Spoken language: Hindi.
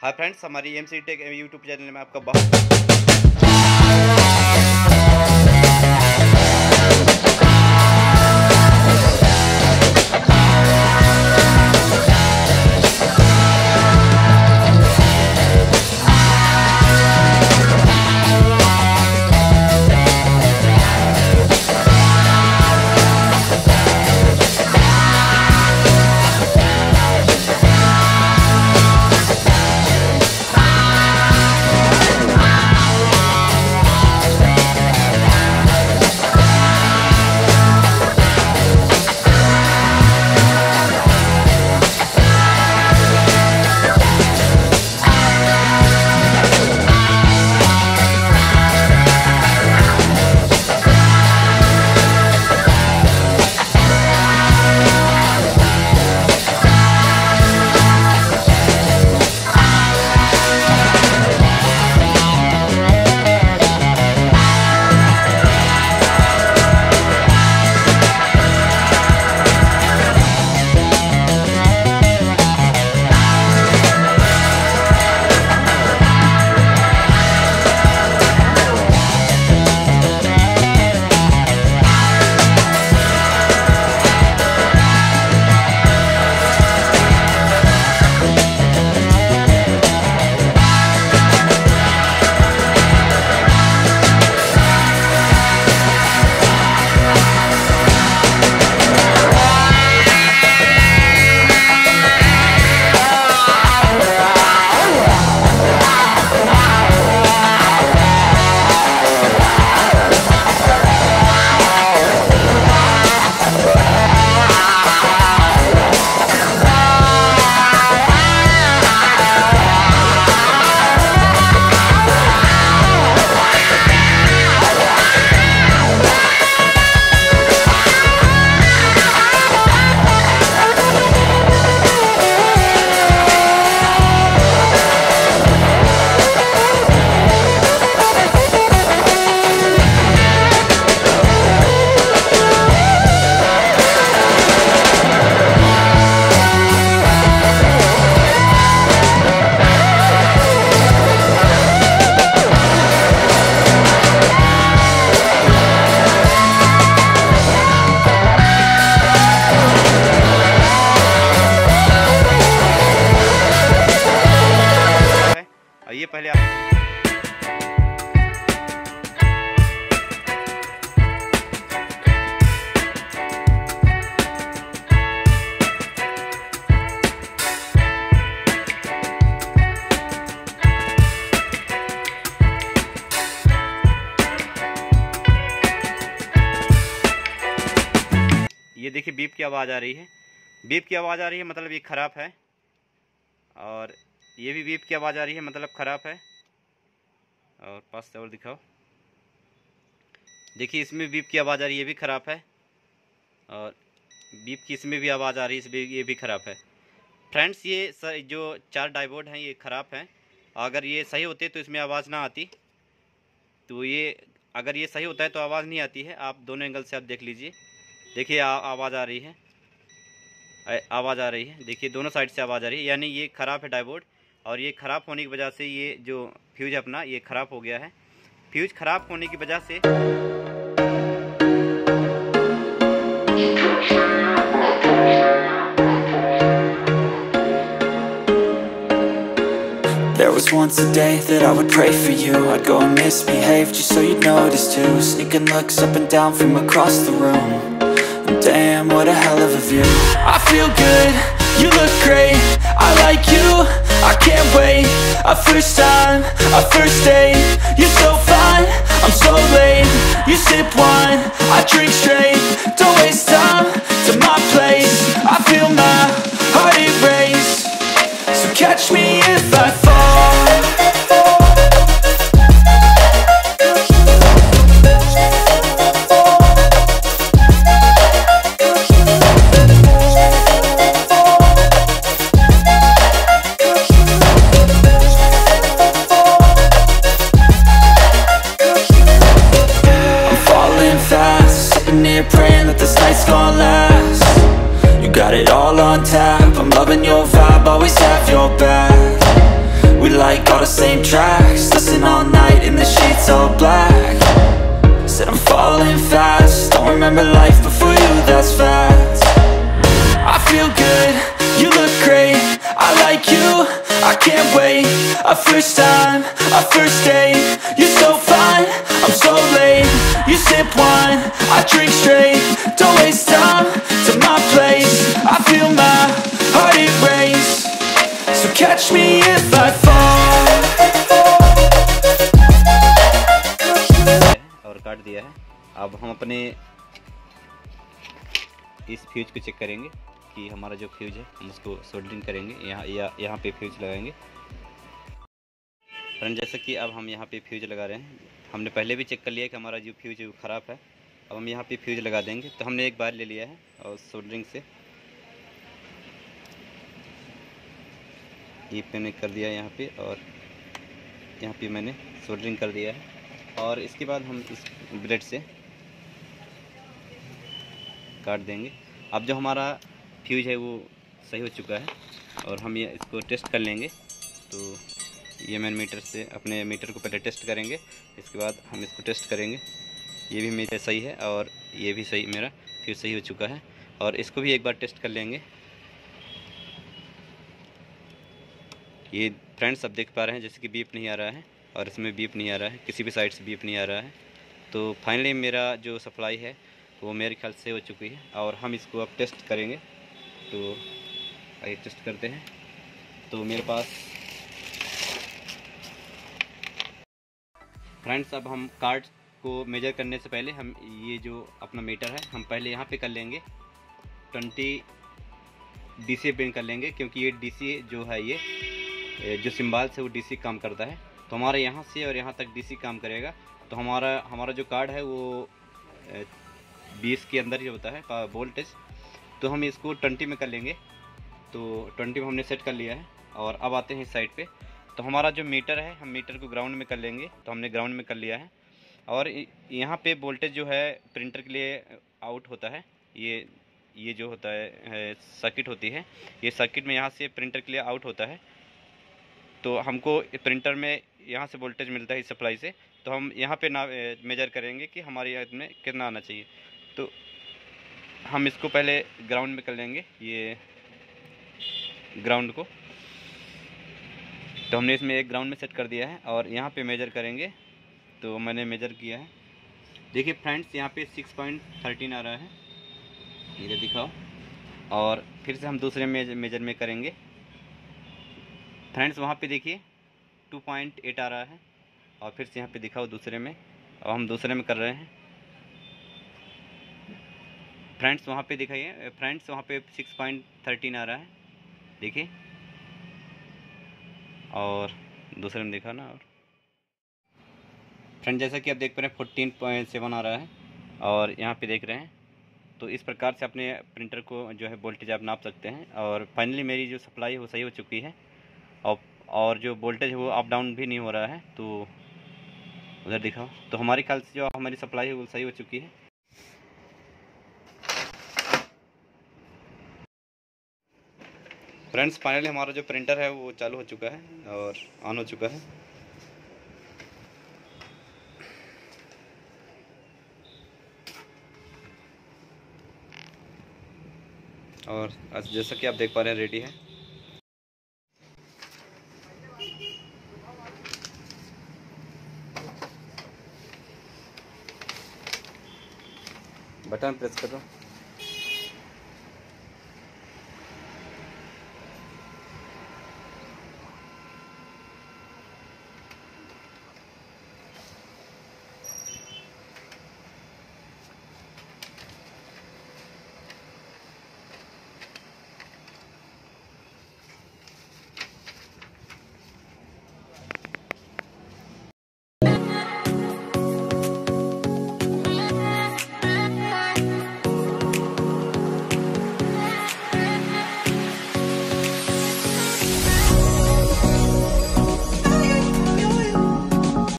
हाय फ्रेंड्स, हमारी M C tech YouTube channel में आपका बहुत ये पहले आप ये देखिए बीप की आवाज़ आ रही है। बीप की आवाज़ आ रही है मतलब ये ख़राब है, और ये भी बीप की आवाज़ आ रही है मतलब ख़राब है। और पास से और दिखाओ, देखिए इसमें बीप की आवाज़ आ रही है, ये भी ख़राब है। और बीप की इसमें भी आवाज़ आ रही है, इसमें ये भी ख़राब है। फ्रेंड्स, ये जो 4 डायोड हैं ये ख़राब हैं। अगर ये सही होते तो इसमें आवाज़ ना आती। तो ये अगर ये सही होता है तो आवाज़ नहीं आती है। आप दोनों एंगल से आप देख लीजिए, देखिए आवाज़ आ रही है, आवाज़ आ रही है। देखिए दोनों साइड से आवाज़ आ रही है, यानी ये ख़राब है डायोड। और ये ख़राब होने की वजह से ये जो फ्यूज अपना ये ख़राब हो गया है। फ्यूज ख़राब होने की वजह से There was once a day that I would pray for you. I'd go and misbehave just so you'd notice too. Sneaking looks up and down from across the room. And damn, what a hell of a view. I feel good, you look great, I like you, I can't wait. A first time, a first date. You're so fine, I'm so late. You sip wine, I drink straight. Don't waste time to my place. I feel my heart erase. So catch me if I fall. got it all on tap. I'm loving your vibe, always have your back. like all the same tracks. Listen all night in the sheets all black. Said I'm falling fast, don't remember life before you, that's fact. I feel good, you look great, I like you, I can't wait. A first time, a first date, you're so fine, I'm so late. You sip wine, I drink straight, don't waste time to my place. I feel my heart it race, so catch me if I fall. और काट दिया है। अब हम अपने इस फ्यूज को चेक करेंगे कि हमारा जो फ्यूज है हम उसको सोल्डरिंग करेंगे। यहाँ पे फ्यूज लगाएंगे। फ्रेंड जैसे कि अब हम यहाँ पे फ्यूज लगा रहे हैं। हमने पहले भी चेक कर लिया कि हमारा जो फ्यूज है वो ख़राब है। अब हम यहाँ पे फ्यूज लगा देंगे। तो हमने एक बार ले लिया है और सोल्डरिंग से ये मैंने कर दिया यहाँ पे, और यहाँ पे मैंने सोल्डरिंग कर दिया है। और इसके बाद हम इस ब्लेड से काट देंगे। अब जो हमारा फ्यूज है वो सही हो चुका है और हम ये इसको टेस्ट कर लेंगे। तो ये मैंने मीटर से अपने मीटर को पहले टेस्ट करेंगे, इसके बाद हम इसको टेस्ट करेंगे। ये भी मीटर सही है और ये भी सही, मेरा फ्यूज सही हो चुका है। और इसको भी एक बार टेस्ट कर लेंगे। ये फ्रेंड्स अब देख पा रहे हैं जैसे कि बीप नहीं आ रहा है और इसमें बीप नहीं आ रहा है, किसी भी साइड से बीप नहीं आ रहा है। तो फाइनली मेरा जो सप्लाई है वो मेरे ख्याल से हो चुकी है और हम इसको अब टेस्ट करेंगे। तो आइए टेस्ट करते हैं। तो मेरे पास फ्रेंड्स अब हम कार्ड को मेजर करने से पहले हम ये जो अपना मीटर है हम पहले यहाँ पे कर लेंगे 20 DC पे कर लेंगे, क्योंकि ये DC जो है ये जो सिंबल से वो DC काम करता है। तो हमारे यहाँ से और यहाँ तक DC काम करेगा। तो हमारा जो कार्ड है वो 20 के अंदर ही होता है वोल्टेज। तो हम इसको 20 में कर लेंगे। तो 20 में हमने सेट कर लिया है और अब आते हैं इस साइड पे। तो हमारा जो मीटर है हम मीटर को ग्राउंड में कर लेंगे। तो हमने ग्राउंड में कर लिया है और यहाँ पे वोल्टेज जो है प्रिंटर के लिए आउट होता है। ये जो होता है सर्किट होती है, ये सर्किट में यहाँ से प्रिंटर के लिए आउट होता है। तो हमको प्रिंटर में यहाँ से वोल्टेज मिलता है इस सप्लाई से। तो हम यहाँ पे ना मेजर करेंगे कि हमारे इसमें कितना आना चाहिए। तो हम इसको पहले ग्राउंड में कर लेंगे, ये ग्राउंड को। तो हमने इसमें एक ग्राउंड में सेट कर दिया है और यहाँ पे मेजर करेंगे। तो मैंने मेजर किया है, देखिए फ्रेंड्स यहाँ पे 6.13 आ रहा है, इधर दिखाओ। और फिर से हम दूसरे मेजर में करेंगे। फ्रेंड्स वहाँ पे देखिए 2.8 आ रहा है और फिर से यहाँ पे दिखाओ दूसरे में, और हम दूसरे में कर रहे हैं। फ्रेंड्स वहाँ पे दिखाइए, फ्रेंड्स वहाँ पे 6.13 आ रहा है, देखिए। और दूसरे में देखा ना। और फ्रेंड जैसा कि आप देख पा रहे हैं 14.7 आ रहा है और यहाँ पे देख रहे हैं। तो इस प्रकार से अपने प्रिंटर को जो है वोल्टेज आप नाप सकते हैं। और फाइनली मेरी जो सप्लाई है वो सही हो चुकी है और जो वोल्टेज है वो अप डाउन भी नहीं हो रहा है। तो उधर दिखाओ। तो हमारे ख्याल से जो हमारी सप्लाई है वो सही हो चुकी है। फ्रेंड्स फाइनली हमारा जो प्रिंटर है वो चालू हो चुका है और ऑन हो चुका है। और जैसा कि आप देख पा रहे हैं रेडी है। बटन प्रेस करो।